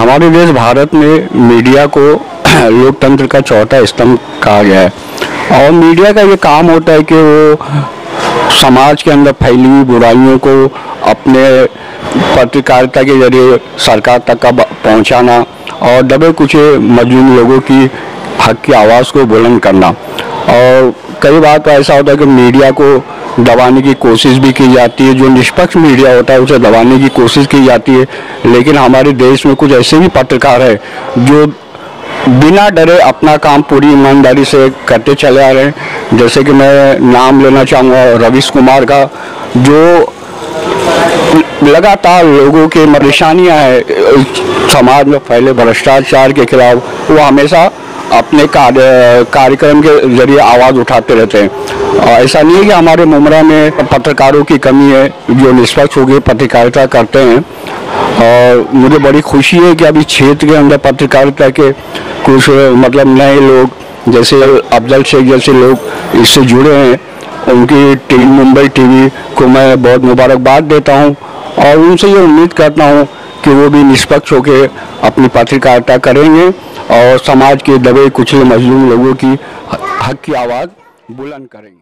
हमारे देश भारत में मीडिया को लोकतंत्र का चौथा स्तंभ कहा गया है और मीडिया का ये काम होता है कि वो समाज के अंदर फैली हुई बुराइयों को अपने पत्रकारिता के जरिए सरकार तक का पहुंचाना और दबे कुचे मजलूम लोगों की हक की आवाज़ को बुलंद करना। और कई बार तो ऐसा होता है कि मीडिया को दबाने की कोशिश भी की जाती है, जो निष्पक्ष मीडिया होता है उसे दबाने की कोशिश की जाती है। लेकिन हमारे देश में कुछ ऐसे भी पत्रकार हैं जो बिना डरे अपना काम पूरी ईमानदारी से करते चले आ रहे हैं। जैसे कि मैं नाम लेना चाहूँगा रवीश कुमार का, जो लगातार लोगों की परेशानियाँ हैं समाज में फैले भ्रष्टाचार के खिलाफ वो हमेशा अपने कार्यक्रम के जरिए आवाज़ उठाते रहते हैं। ऐसा नहीं है कि हमारे मुमरा में पत्रकारों की कमी है जो निष्पक्ष होकर पत्रकारिता करते हैं। और मुझे बड़ी खुशी है कि अभी क्षेत्र के अंदर पत्रकारिता के कुछ नए लोग जैसे अफजल शेख जैसे लोग इससे जुड़े हैं। उनकी टीम मुंबई टीवी को मैं बहुत मुबारकबाद देता हूं और उनसे ये उम्मीद करता हूं कि वो भी निष्पक्ष होकर अपनी पत्रकारिता करेंगे और समाज के दबे कुचले मजलूम लोगों की हक की आवाज़ बुलंद करेंगे।